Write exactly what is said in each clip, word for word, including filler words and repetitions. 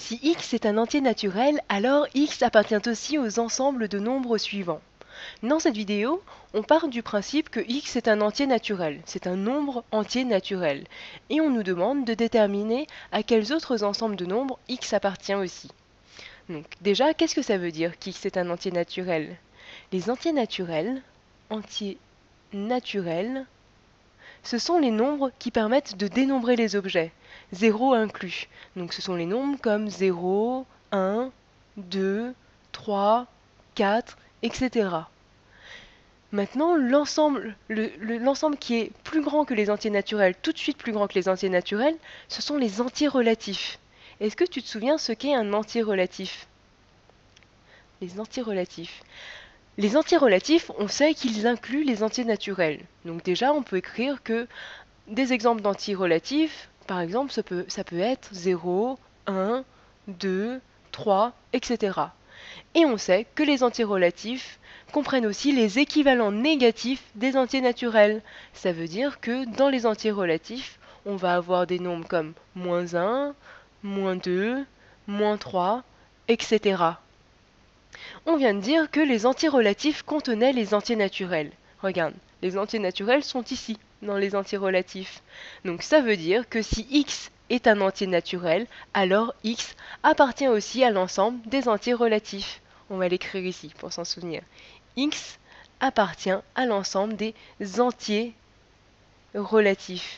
Si x est un entier naturel, alors x appartient aussi aux ensembles de nombres suivants. Dans cette vidéo, on part du principe que x est un entier naturel, c'est un nombre entier naturel, et on nous demande de déterminer à quels autres ensembles de nombres x appartient aussi. Donc déjà, qu'est-ce que ça veut dire qu'x est un entier naturel? Les entiers naturels, entiers naturels, ce sont les nombres qui permettent de dénombrer les objets, zéro inclus. Donc ce sont les nombres comme zéro, un, deux, trois, quatre, et cetera. Maintenant, l'ensemble le, le, l'ensemble qui est plus grand que les entiers naturels, tout de suite plus grand que les entiers naturels, ce sont les entiers relatifs. Est-ce que tu te souviens ce qu'est un entier relatif? Les entiers relatifs. Les entiers relatifs, on sait qu'ils incluent les entiers naturels. Donc déjà, on peut écrire que des exemples d'entiers relatifs, par exemple, ça peut, ça peut être zéro, un, deux, trois, et cetera. Et on sait que les entiers relatifs comprennent aussi les équivalents négatifs des entiers naturels. Ça veut dire que dans les entiers relatifs, on va avoir des nombres comme moins un, moins deux, moins trois, et cetera. On vient de dire que les entiers relatifs contenaient les entiers naturels. Regarde, les entiers naturels sont ici, dans les entiers relatifs. Donc ça veut dire que si x est un entier naturel, alors x appartient aussi à l'ensemble des entiers relatifs. On va l'écrire ici pour s'en souvenir. X appartient à l'ensemble des entiers relatifs.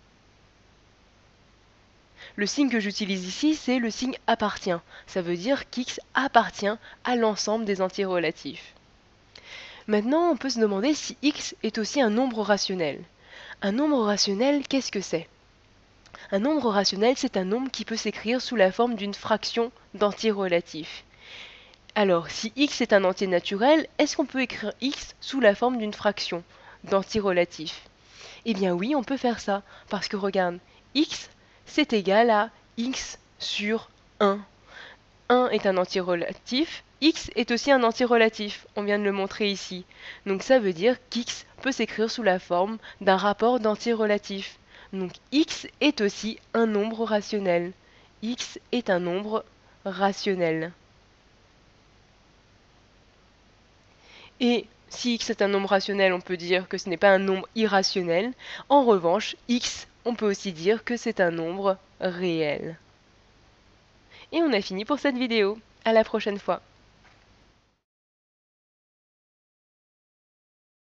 Le signe que j'utilise ici, c'est le signe appartient. Ça veut dire qu'x appartient à l'ensemble des entiers relatifs. Maintenant, on peut se demander si x est aussi un nombre rationnel. Un nombre rationnel, qu'est-ce que c'est? Un nombre rationnel, c'est un nombre qui peut s'écrire sous la forme d'une fraction d'entiers relatifs. Alors, si x est un entier naturel, est-ce qu'on peut écrire x sous la forme d'une fraction d'entiers relatifs? Eh bien oui, on peut faire ça, parce que regarde, x, c'est égal à x sur un. un est un entier relatif, x est aussi un entier relatif, on vient de le montrer ici. Donc ça veut dire qu'x peut s'écrire sous la forme d'un rapport d'entiers relatifs. Donc x est aussi un nombre rationnel. X est un nombre rationnel. Et si x est un nombre rationnel, on peut dire que ce n'est pas un nombre irrationnel. En revanche, x, on peut aussi dire que c'est un nombre réel. Et on a fini pour cette vidéo. À la prochaine fois.